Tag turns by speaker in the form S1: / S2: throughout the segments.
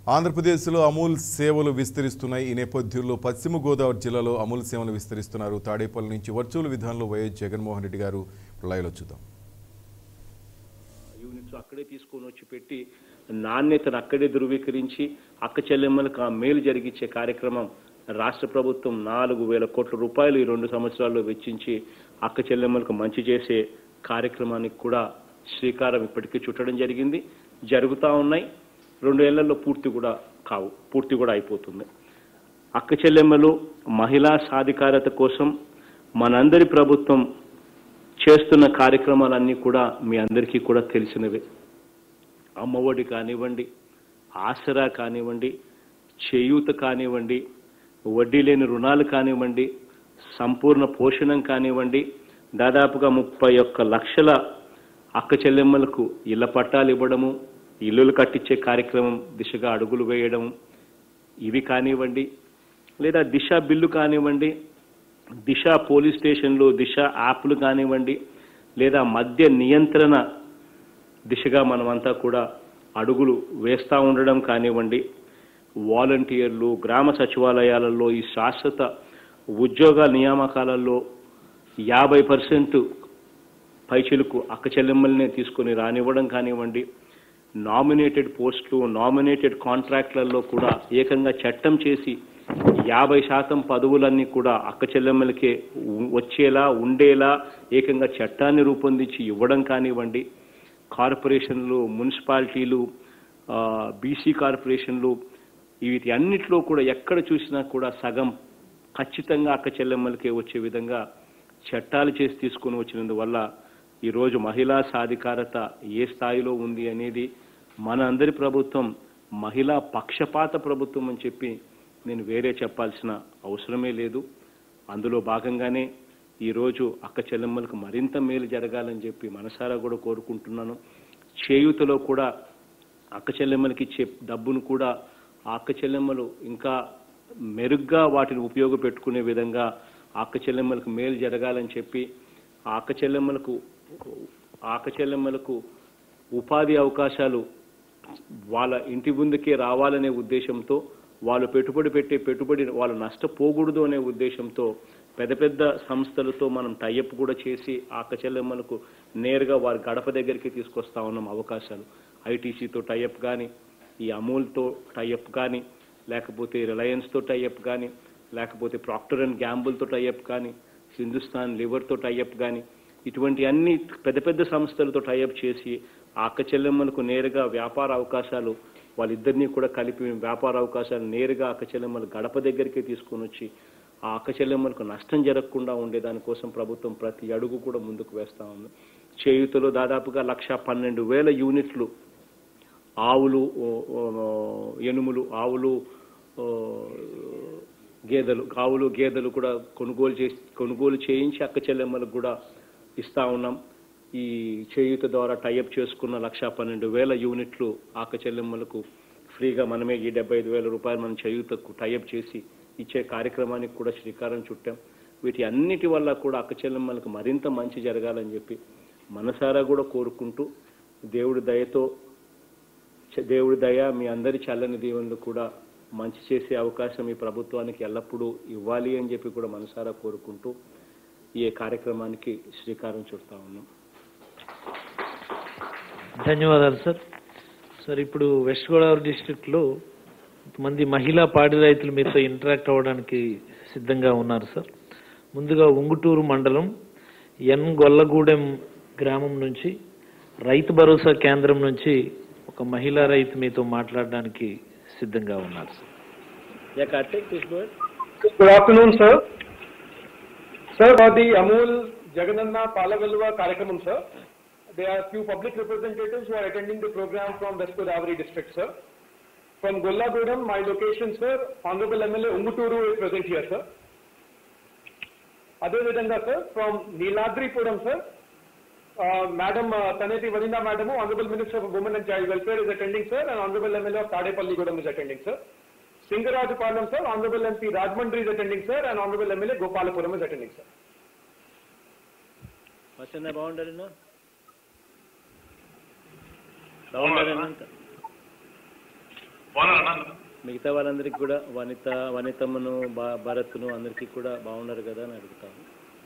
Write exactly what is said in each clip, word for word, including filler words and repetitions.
S1: ఆంధ్రప్రదేశ్లో అమూల్ సేవలు విస్తరిస్తున్నాయి. ఈ నేపథ్యంలో పశ్చిమ గోదావరి జిల్లాలో అమూల్ సేవలు విస్తరిస్తున్నారు. తాడేపల్లి నుంచి వర్చువల్ విధానంలో వైఎస్ జగన్మోహన్ రెడ్డి గారు లైవ్లో చూద్దాం.
S2: యూనిట్స్ అక్కడే తీసుకొని వచ్చి పెట్టి నాణ్యతను అక్కడే ధృవీకరించి అక్క చెల్లెమ్మలకు ఆ మేలు జరిగించే కార్యక్రమం రాష్ట్ర ప్రభుత్వం నాలుగు వేల కోట్ల రూపాయలు ఈ రెండు సంవత్సరాల్లో వెచ్చించి అక్క చెల్లెమ్మలకు మంచి చేసే కార్యక్రమానికి కూడా శ్రీకారం ఇప్పటికీ చుట్టడం జరిగింది. జరుగుతూ ఉన్నాయి. రెండు ఏళ్లలో పూర్తి కూడా కావు పూర్తి కూడా అయిపోతుంది. అక్క చెల్లెమ్మలు మహిళా సాధికారత కోసం మనందరి ప్రభుత్వం చేస్తున్న కార్యక్రమాలన్నీ కూడా మీ అందరికీ కూడా తెలిసినవే. అమ్మఒడి కానివ్వండి, ఆసరా కానివ్వండి, చేయూత కానివ్వండి, వడ్డీ లేని రుణాలు కానివ్వండి, సంపూర్ణ పోషణం కానివ్వండి, దాదాపుగా ముప్పై ఒక్క లక్షల అక్క చెల్లెమ్మలకు ఇళ్ల పట్టాలు ఇవ్వడము, ఇల్లులు కట్టించే కార్యక్రమం దిశగా అడుగులు వేయడం, ఇవి కానివ్వండి, లేదా దిశ బిల్లు కానివ్వండి, దిశ పోలీస్ స్టేషన్లు, దిశ యాప్లు కానివ్వండి, లేదా మద్య నియంత్రణ దిశగా మనమంతా కూడా అడుగులు వేస్తూ ఉండడం కానివ్వండి, వాలంటీర్లు, గ్రామ సచివాలయాలలో ఈ శాశ్వత ఉద్యోగ నియామకాలలో యాభై పర్సెంట్ పైచిలకు అక్క చెల్లెమ్మల్నే తీసుకొని రానివ్వడం కానివ్వండి, నామినేటెడ్ పోస్టులు, నామినేటెడ్ కాంట్రాక్ట్లలో కూడా ఏకంగా చట్టం చేసి యాభై శాతం పదవులన్నీ కూడా అక్క చెల్లెమ్మలకే వచ్చేలా ఉండేలా ఏకంగా చట్టాన్ని రూపొందించి ఇవ్వడం కానివ్వండి, కార్పొరేషన్లు, మున్సిపాలిటీలు, బీసీ కార్పొరేషన్లు, వీటి అన్నిట్లో కూడా ఎక్కడ చూసినా కూడా సగం ఖచ్చితంగా అక్క చెల్లెమ్మలకే వచ్చే విధంగా చట్టాలు చేసి తీసుకొని వచ్చినందువల్ల ఈరోజు మహిళా సాధికారత ఏ స్థాయిలో ఉంది అనేది మన అందరి ప్రభుత్వం మహిళా పక్షపాత ప్రభుత్వం అని చెప్పి నేను వేరే చెప్పాల్సిన అవసరమే లేదు. అందులో భాగంగానే ఈరోజు అక్క చెల్లెమ్మలకు మరింత మేలు జరగాలని చెప్పి మనసారా కూడా కోరుకుంటున్నాను. చేయూతలో కూడా అక్క చెల్లెమ్మలకి ఇచ్చే డబ్బును కూడా ఆ అక్క చెల్లెమ్మలు ఇంకా మెరుగ్గా వాటిని ఉపయోగపెట్టుకునే విధంగా ఆ అక్క చెల్లెమ్మలకు మేలు జరగాలని చెప్పి ఆ అక్క చెల్లెమ్మలకు ఆ అక్క చెల్లెమ్మలకు ఉపాధి అవకాశాలు వాళ్ళ ఇంటి ముందుకే రావాలనే ఉద్దేశంతో, వాళ్ళు పెట్టుబడి పెట్టే పెట్టుబడి వాళ్ళు నష్టపోకూడదు అనే ఉద్దేశంతో పెద్ద పెద్ద సంస్థలతో మనం టైఅప్ కూడా చేసి ఆ అక్క చెల్లెమ్మలకు నేరుగా వారి గడప దగ్గరికి తీసుకొస్తా ఉన్నాం అవకాశాలు. ఐటీసీతో టైఅప్ కానీ, ఈ అమూల్తో టైఅప్ కానీ, లేకపోతే రిలయన్స్తో టైఅప్ కానీ, లేకపోతే ప్రాక్టర్ అండ్ గ్యాంబుల్తో టైఅప్ కానీ, హిందుస్థాన్ లివర్తో టైఅప్ కానీ, ఇటువంటి అన్ని పెద్ద పెద్ద సంస్థలతో టైఅప్ చేసి ఆ అక్క చెల్లెమ్మలకు నేరుగా వ్యాపార అవకాశాలు వాళ్ళిద్దరినీ కూడా కలిపి వ్యాపార అవకాశాలు నేరుగా అక్క చెల్లెమ్మలు గడప దగ్గరికి తీసుకొని వచ్చి ఆ అక్క చెల్లెమ్మలకు నష్టం జరగకుండా ఉండేదానికోసం ప్రభుత్వం ప్రతి అడుగు కూడా ముందుకు వేస్తూ ఉంది. చేయూతలో దాదాపుగా లక్ష పన్నెండు వేల యూనిట్లు ఆవులు, ఎనుములు, ఆవులు, గేదెలు ఆవులు గేదెలు కూడా కొనుగోలు చేసి కొనుగోలు చేయించి అక్క చెల్లెమ్మలకు కూడా ఇస్తా ఉన్నాం. ఈ చేయూత ద్వారా టైఅప్ చేసుకున్న లక్ష పన్నెండు వేల యూనిట్లు అక్క చెల్లెమ్మలకు ఫ్రీగా మనమే ఈ డెబ్బై ఐదు వేల రూపాయలు మనం చేయూతకు టైఅప్ చేసి ఇచ్చే కార్యక్రమానికి కూడా శ్రీకారం చుట్టాం. వీటి అన్నిటి వల్ల కూడా అక్క చెల్లెమ్మలకు మరింత మంచి జరగాలని చెప్పి మనసారా కూడా కోరుకుంటూ దేవుడి దయతో దేవుడి దయ మీ అందరి చల్లని దీవెనలు కూడా మంచి చేసే అవకాశం ఈ ప్రభుత్వానికి ఎల్లప్పుడూ ఇవ్వాలి అని చెప్పి కూడా మనసారా కోరుకుంటూ ఈ కార్యక్రమానికి శ్రీకారం చుడతా ఉన్నాం.
S3: ధన్యవాదాలు సార్. సార్, ఇప్పుడు వెస్ట్ గోదావరి డిస్ట్రిక్ట్లో మంది మహిళా పాడి రైతులు మీతో ఇంటరాక్ట్ అవ్వడానికి సిద్ధంగా ఉన్నారు సార్. ముందుగా ఉంగుటూరు మండలం ఎన్ గొల్లగూడెం గ్రామం నుంచి రైతు భరోసా కేంద్రం నుంచి ఒక మహిళా రైతు మీతో మాట్లాడడానికి సిద్ధంగా ఉన్నారు sir.
S4: Good afternoon, sir. Sir, for the Amul Jagananna Palagalva Karyakramam, sir, there are few public representatives who are attending the program from West Godavari district, sir. From Gollagudam, my location, sir, Honorable M L A Unguturu is present here, sir. Other Vidanga, sir, from Niladripuram, sir, uh, Madam uh, Taneti Varinda Madam, Honorable Minister of Women and Child Welfare is attending, sir, and Honorable M L A of Tadepalli Gudam is attending, sir. Singarajapalam, sir, Honorable M P Rajmandri is attending, sir, and Honorable M L A Gopalapuram is attending, sir.
S2: What's in the boundary, no? Boundary, no? మిగతా వాళ్ళందరికీ కూడా వనిత వనితమ్మను భరత్ను అందరికీ కూడా బాగున్నారు కదా అని అడుగుతాను.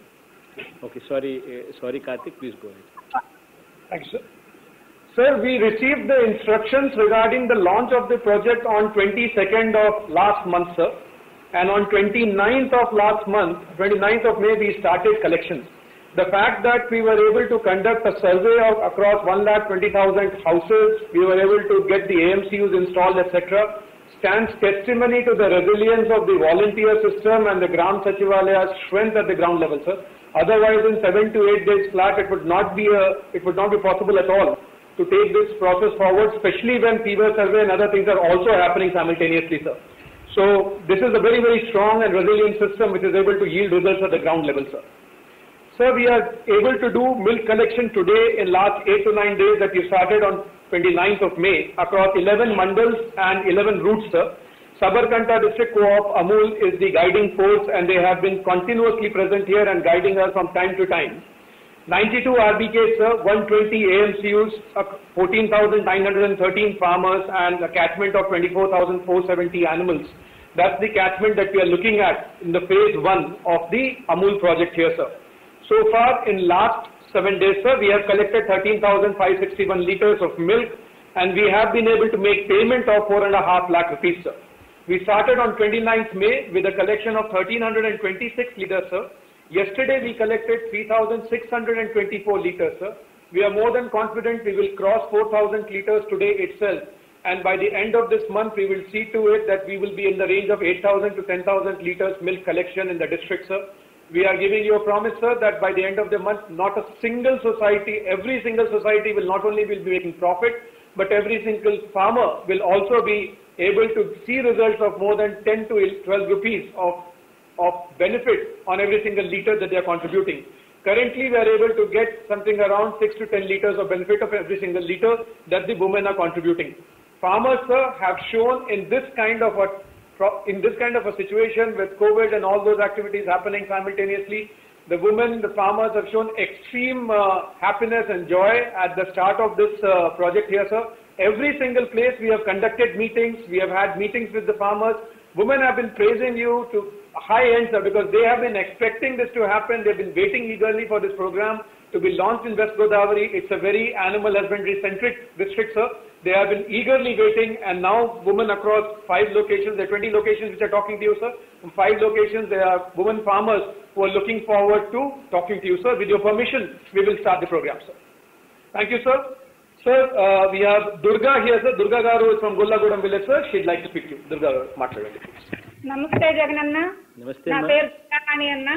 S2: Okay, sorry sorry Karthik, please go ahead.
S4: Thanks, sir. Sir, we received the instructions regarding the launch of the project on twenty-second of last month, sir. And on twenty-ninth of last month, twenty-ninth of May, we started collections. The fact that we were able to conduct a survey of across one lakh twenty thousand houses, we were able to get the A M C Us installed, et cetera, stands testimony to the resilience of the volunteer system and the Gram Sachivalaya's strength at the ground level, sir. Otherwise, in seven to eight days flat, it would not be a, it would not be possible at all to take this process forward, especially when fever survey and other things are also happening simultaneously, sir. So this is a very, very strong and resilient system which is able to yield results at the ground level, sir. Sir, we are able to do milk collection today in last eight to nine days that we started on twenty-ninth of May across eleven mandals and eleven routes, sir. Sabarkantha District Co-op Amul is the guiding force and they have been continuously present here and guiding us from time to time. ninety-two R B Ks, sir, one hundred twenty A M C Us, fourteen thousand nine hundred thirteen farmers and a catchment of twenty-four thousand four hundred seventy animals. That's the catchment that we are looking at in the phase one of the Amul project here, sir. So far in last seven days, sir, we have collected thirteen thousand five hundred sixty-one liters of milk and we have been able to make payment of four and a half lakh rupees, sir. We started on twenty-ninth May with a collection of one thousand three hundred twenty-six liters, sir. Yesterday we collected three thousand six hundred twenty-four liters, sir. We are more than confident we will cross four thousand liters today itself. And by the end of this month, we will see to it that we will be in the range of eight thousand to ten thousand liters milk collection in the district, sir. We are giving you a promise, sir, that by the end of the month, not a single society, every single society will not only will be making profit, but every single farmer will also be able to see results of more than ten to twelve rupees of of benefit on every single liter that they are contributing. Currently, we are able to get something around six to ten liters of benefit of every single liter that the women are contributing. Farmers, sir, have shown in this kind of a in this kind of a situation with COVID and all those activities happening simultaneously, the women, the farmers have shown extreme uh, happiness and joy at the start of this uh, project here, sir. Every single place we have conducted meetings, we have had meetings with the farmers. Women have been praising you to high end, sir, because they have been expecting this to happen. They've been waiting eagerly for this program to be launched in West Godavari. It's a very animal husbandry centric district, sir. They have been eagerly waiting, and now women across five locations, there are twenty locations which are talking to you, sir. From five locations, there are women farmers who are looking forward to talking to you, sir. With your permission, we will start the program, sir. Thank you, sir. Sir, uh, we have Durga here, sir. Durga Garu is from Gullagudam village, sir. She'd like to speak to you. Durga Garu, మాట్లాడండి, please.
S5: నమస్తే జగనన్న.
S2: నమస్తే.
S5: నా పేరు సుధారాణి అన్న.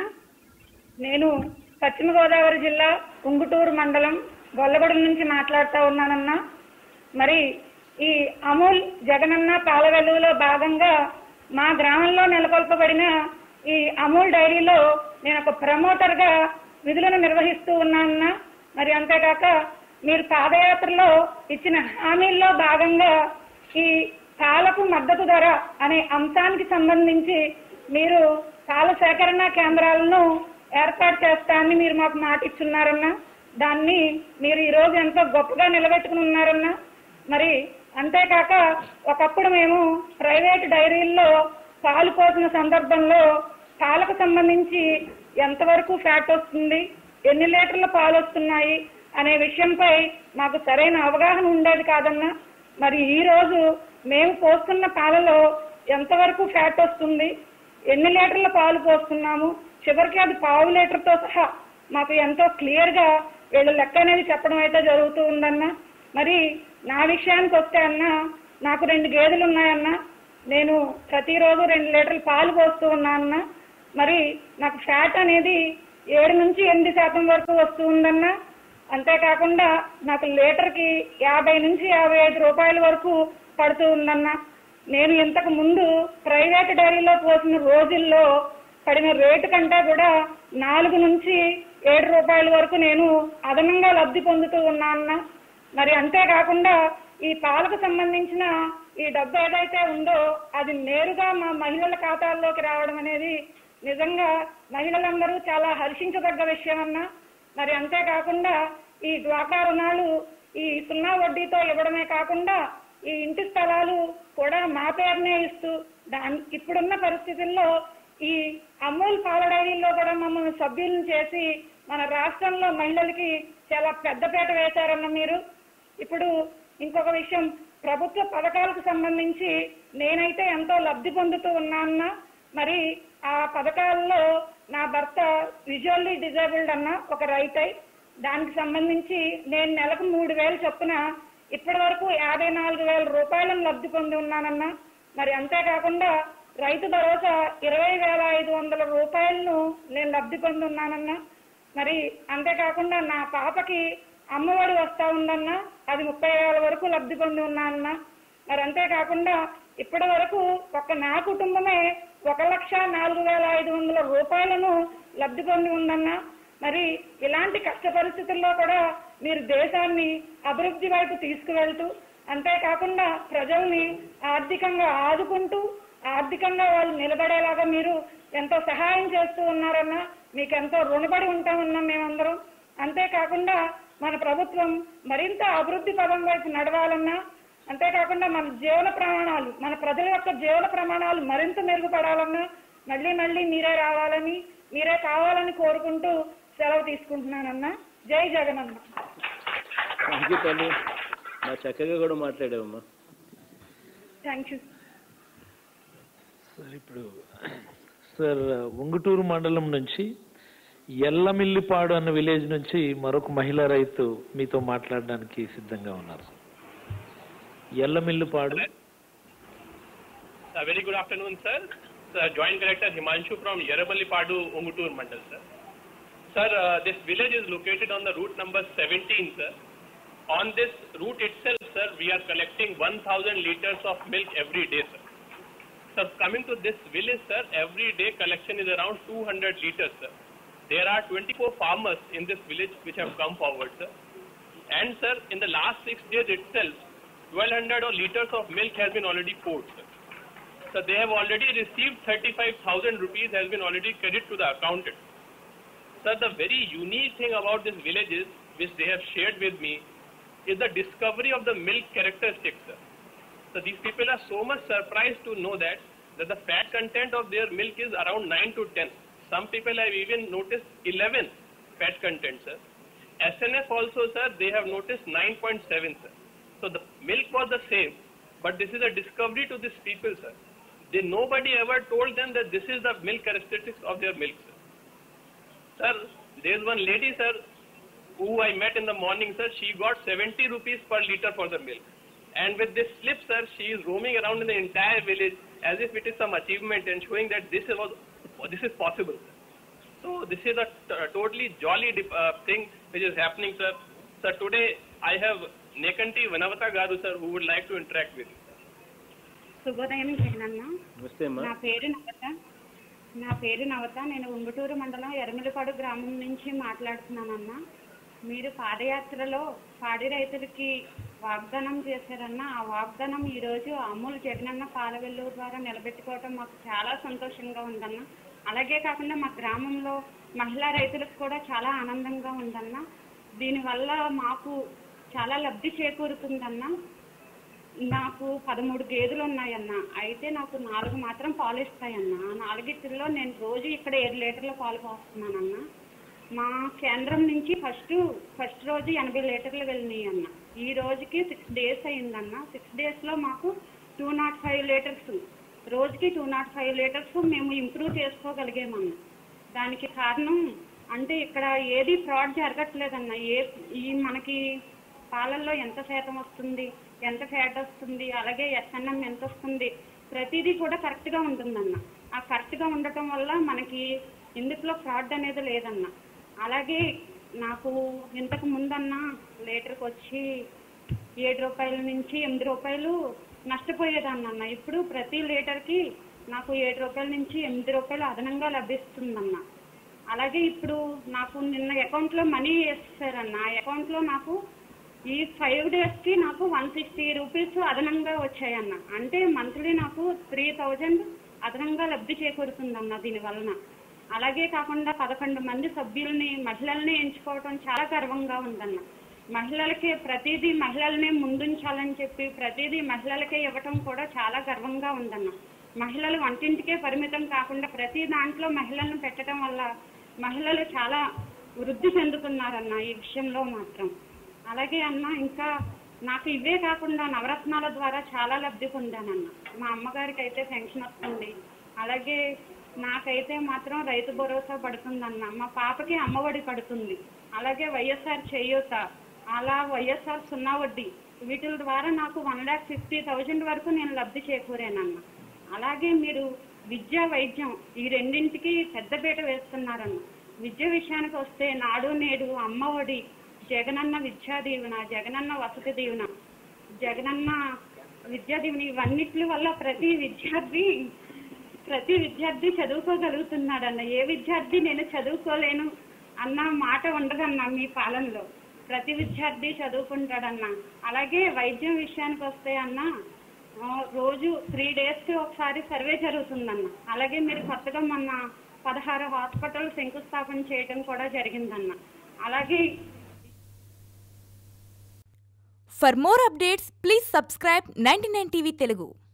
S5: నేను పశ్చిమ గోదావరి జిల్లా ఉంగుటూరు మండలం గొల్లగూడెం నుంచి మాట్లాడుతూ ఉన్నానన్నా. మరి ఈ అమూల్ జగనన్న పాల వెలుగులో భాగంగా మా గ్రామంలో నెలకొల్పబడిన ఈ అమూల్ డైరీలో నేను ఒక ప్రమోటర్గా విధులను నిర్వహిస్తూ ఉన్నానన్నా. మరి అంతేకాక మీరు పాదయాత్రలో ఇచ్చిన హామీల్లో భాగంగా ఈ పాలకు మద్దతు ధర అనే అంశానికి సంబంధించి మీరు పాల సేకరణ కేంద్రాలను ఏర్పాటు చేస్తానని మీరు మాకు మాట ఇచ్చున్నారన్నా. దాన్ని మీరు ఈరోజు ఎంతో గొప్పగా నిలబెట్టుకుని ఉన్నారన్నా. మరి అంతేకాక ఒకప్పుడు మేము ప్రైవేట్ డైరీల్లో పాలు పోసిన సందర్భంలో పాలకు సంబంధించి ఎంతవరకు ఫ్యాట్ వస్తుంది, ఎన్ని లీటర్ల పాలు వస్తున్నాయి అనే విషయంపై మాకు సరైన అవగాహన ఉండేది కాదన్నా. మరి ఈ రోజు మేము పోస్తున్న పాలలో ఎంతవరకు ఫ్యాట్ వస్తుంది, ఎన్ని లీటర్ల పాలు పోస్తున్నాము, చివరికి అది పావు లీటర్తో సహా మాకు ఎంతో క్లియర్గా వీళ్ళ లెక్క అనేది చెప్పడం అయితే జరుగుతూ ఉందన్నా. మరి నా విషయానికి వస్తే అన్న, నాకు రెండు గేదెలు ఉన్నాయన్నా. నేను ప్రతిరోజు రెండు లీటర్లు పాలు పోస్తూ ఉన్నానన్నా. మరి నాకు ఫ్యాట్ అనేది ఏడు నుంచి ఎనిమిది శాతం వరకు వస్తూ ఉందన్నా. అంతేకాకుండా నాకు లీటర్కి యాభై నుంచి యాభై ఐదు రూపాయల వరకు పడుతూ ఉందన్నా. నేను ఇంతకు ముందు ప్రైవేట్ డైరీలో పోసిన రోజుల్లో పడిన రేటు కంటే కూడా నాలుగు నుంచి ఏడు రూపాయల వరకు నేను అదనంగా లబ్ధి పొందుతూ ఉన్నానన్నా. మరి అంతేకాకుండా ఈ పాలకు సంబంధించిన ఈ డబ్బు ఏదైతే ఉందో అది నేరుగా మా మహిళల ఖాతాల్లోకి రావడం అనేది నిజంగా మహిళలందరూ చాలా హర్షించదగ్గ విషయం అన్నా. మరి అంతేకాకుండా ఈ డ్వాక్రా రుణాలు ఈ సున్నా వడ్డీతో ఇవ్వడమే కాకుండా ఈ ఇంటి స్థలాలు కూడా మా పేరునే ఇస్తూ దాని ఇప్పుడున్న పరిస్థితుల్లో ఈ అమూల్ పాల డైరీలో కూడా మమ్మల్ని సభ్యులను చేసి మన రాష్ట్రంలో మహిళలకి చాలా పెద్దపీట వేశారన్న మీరు. ఇప్పుడు ఇంకొక విషయం, ప్రభుత్వ పథకాలకు సంబంధించి నేనైతే ఎంతో లబ్ధి పొందుతూ ఉన్నానన్న. మరి ఆ పథకాల్లో నా భర్త విజువల్లీ డిజేబుల్డ్ అన్న ఒక రైతై, దానికి సంబంధించి నేను నెలకు మూడు వేలు చొప్పున ఇప్పటి వరకు యాభై నాలుగు వేల రూపాయలను లబ్ధి పొంది ఉన్నానన్న. మరి అంతేకాకుండా రైతు భరోసా ఇరవై వేల ఐదు వందల రూపాయలను నేను లబ్ధి పొంది ఉన్నానన్న. మరి అంతేకాకుండా నా పాపకి అమ్మఒడి వస్తా ఉందన్న, అది ముప్పై వేల వరకు లబ్ధి పొంది ఉన్నానన్న. మరి అంతేకాకుండా ఇప్పటి వరకు ఒక నా కుటుంబమే ఒక లక్ష నాలుగు వేల ఐదు వందల రూపాయలను లబ్ధి పొంది ఉందన్న. మరి ఇలాంటి కష్ట పరిస్థితుల్లో కూడా మీరు దేశాన్ని అభివృద్ధి వైపు తీసుకువెళ్తూ, అంతేకాకుండా ప్రజల్ని ఆర్థికంగా ఆదుకుంటూ ఆర్థికంగా వాళ్ళు నిలబడేలాగా మీరు ఎంతో సహాయం చేస్తూ ఉన్నారన్న. మీకు ఎంతో రుణపడి ఉంటామన్నా మేమందరం. అంతేకాకుండా మన ప్రభుత్వం మరింత అభివృద్ధి పదం వైపు నడవాలన్నా, అంతేకాకుండా మన జీవన ప్రమాణాలు మన ప్రజల యొక్క జీవన ప్రమాణాలు మరింత మెరుగుపడాలన్నా మళ్ళీ మళ్ళీ మీరే రావాలని మీరే కావాలని కోరుకుంటూ సెలవు తీసుకుంటున్నానన్నా. జై జగనన్న.
S2: థ్యాంక్ యూ తల్లి, మా చక్కగా కూడా మాట్లాడావమ్మా.
S5: Thank you
S3: sir. ఇప్పుడు సార్ ఉంగుటూరు మండలం నుంచి ఎల్లమిల్లిపాడు అన్న విలేజ్ నుంచి మరొక మహిళా రైతు మీతో మాట్లాడడానికి సిద్ధంగా ఉన్నారు. Yellamillipadu.
S6: Very good afternoon sir. Joint collector Himanshu from Errabillipadu, Ungutur mandal sir. Sir, uh, this village is located on the route number seventeen, sir. On this route itself, sir, we are collecting one thousand liters of milk every day, sir. Sir, coming to this village, sir, every day collection is around two hundred liters, sir. There are twenty-four farmers in this village which have come forward, sir. And, sir, in the last six days itself, twelve hundred liters of milk has been already poured, sir. So, they have already received thirty-five thousand rupees has been already credited to the accountant. Sir, the very unique thing about this village is, which they have shared with me, is the discovery of the milk characteristics, sir. So these people are so much surprised to know that, that the fat content of their milk is around nine to ten. Some people have even noticed eleven fat content, sir. S N F also, sir, they have noticed nine point seven, sir. So the milk was the same, but this is a discovery to these people, sir. They, nobody ever told them that this is the milk characteristics of their milk, sir. Sir, there is one lady, sir, who I met in the morning, sir. She got seventy rupees per liter for the milk. And with this slip, sir, she is roaming around in the entire village as if it is some achievement and showing that this is, this is possible. So this is a t- totally jolly uh, thing which is happening, sir. Sir, today I have Nekanti Vanavata Garu, sir, who would like to interact with you.
S5: శుభోదయం జగనన్న.
S2: నమస్తే అమ్మా.
S5: నా పేరు నవత నా పేరు నవత నేను ఉంగుటూరు మండలం ఎర్రమిల్లిపాడు గ్రామం నుంచి మాట్లాడుతున్నానన్నా. మీరు పాదయాత్రలో పాడి రైతులకి వాగ్దానం చేశారన్న. ఆ వాగ్దానం ఈరోజు అమూల్ జగనన్న పాల వెల్లువ ద్వారా నిలబెట్టుకోవటం మాకు చాలా సంతోషంగా ఉందన్న. అలాగే కాకుండా మా గ్రామంలో మహిళా రైతులకు కూడా చాలా ఆనందంగా ఉందన్న. దీనివల్ల మాకు చాలా లబ్ధి చేకూరుతుందన్న. నాకు పదమూడు గేదెలు ఉన్నాయన్న. అయితే నాకు నాలుగు మాత్రం పాలు ఇస్తాయన్న. ఆ నాలుగిట్లో నేను రోజు ఇక్కడ ఏడు లీటర్ల పాలు పోస్తున్నానన్న. మా కేంద్రం నుంచి ఫస్ట్ ఫస్ట్ రోజు ఎనభై లీటర్లు వెళ్ళినాయి అన్న. ఈ రోజుకి సిక్స్ డేస్ అయిందన్న. సిక్స్ డేస్లో మాకు టూ నాట్ ఫైవ్ లీటర్స్ రోజుకి టూ నాట్ ఫైవ్ లీటర్స్ మేము ఇంప్రూవ్ చేసుకోగలిగామన్న. దానికి కారణం అంటే ఇక్కడ ఏది ఫ్రాడ్ జరగట్లేదన్న. ఏ ఈ మనకి పాలల్లో ఎంత శాతం వస్తుంది, ఎంత ఫ్యాట్ వస్తుంది, అలాగే ఎస్ఎన్ఎం ఎంత వస్తుంది, ప్రతిదీ కూడా కరెక్ట్గా ఉంటుందన్న. ఆ కరెక్ట్గా ఉండటం వల్ల మనకి ఇందులో ఫ్రాడ్ అనేది లేదన్న. అలాగే నాకు ఇంతకు ముందన్న లీటర్కి వచ్చి ఏడు రూపాయల నుంచి ఎనిమిది రూపాయలు నష్టపోయేదన్న. ఇప్పుడు ప్రతి లీటర్కి నాకు ఏడు రూపాయల నుంచి ఎనిమిది రూపాయలు అదనంగా లభిస్తుందన్న. అలాగే ఇప్పుడు నాకు నిన్న అకౌంట్లో మనీ వేసేసారన్న. ఆ అకౌంట్లో నాకు ఈ ఫైవ్ డేస్కి నాకు వన్ సిక్స్టీ రూపీస్ అదనంగా వచ్చాయన్న. అంటే మంత్లీ నాకు త్రీ థౌజండ్ అదనంగా లబ్ధి చేకూరుతుందన్న దీనివలన. అలాగే కాకుండా పదకొండు మంది సభ్యుల్ని మహిళల్ని ఎంచుకోవటం చాలా గర్వంగా ఉందన్న. మహిళలకి ప్రతిదీ మహిళలనే ముందుంచాలని చెప్పి ప్రతిదీ మహిళలకే ఇవ్వటం కూడా చాలా గర్వంగా ఉందన్న. మహిళలు వంటింటికే పరిమితం కాకుండా ప్రతి దాంట్లో మహిళలను పెట్టడం వల్ల మహిళలు చాలా వృద్ధి చెందుతున్నారన్న ఈ విషయంలో మాత్రం. అలాగే అన్న ఇంకా నాకు ఇవే కాకుండా నవరత్నాల ద్వారా చాలా లబ్ధి పొందానన్న. మా అమ్మగారికి అయితే పెన్షన్ వస్తుంది, అలాగే నాకైతే మాత్రం రైతు భరోసా పడుతుందన్న, మా పాపకి అమ్మఒడి పడుతుంది, అలాగే వైఎస్ఆర్ చేయూత, అలా వైఎస్ఆర్ సున్నా వడ్డీ, వీటి ద్వారా నాకు వన్ ల్యాక్ ఫిఫ్టీ థౌజండ్ వరకు నేను లబ్ధి చేకూరానన్న. అలాగే మీరు విద్య వైద్యం ఈ రెండింటికి పెద్దపీట వేస్తున్నారన్న. విద్య విషయానికి వస్తే నాడు నేడు, అమ్మఒడి, జగనన్న విద్యా దీవెన, జగనన్న వసతి దీవెన, జగనన్న విద్యా దీవెన ఇవన్నిటి వల్ల ప్రతి విద్యార్థి ప్రతి విద్యార్థి చదువుకోగలుగుతున్నాడన్న. ఏ విద్యార్థి నేను చదువుకోలేను అన్న మాట ఉండదన్న మీ పాలనలో. ప్రతి విద్యార్థి చదువుకుంటాడన్న. అలాగే వైద్యం విషయానికి వస్తే అన్న రోజు త్రీ డేస్కి ఒకసారి సర్వే జరుగుతుందన్న. అలాగే మీరు కొత్తగా మొన్న పదహారు హాస్పిటల్ శంకుస్థాపన చేయడం కూడా జరిగిందన్న. అలాగే
S7: For more updates, please subscribe ninety-nine T V Telugu.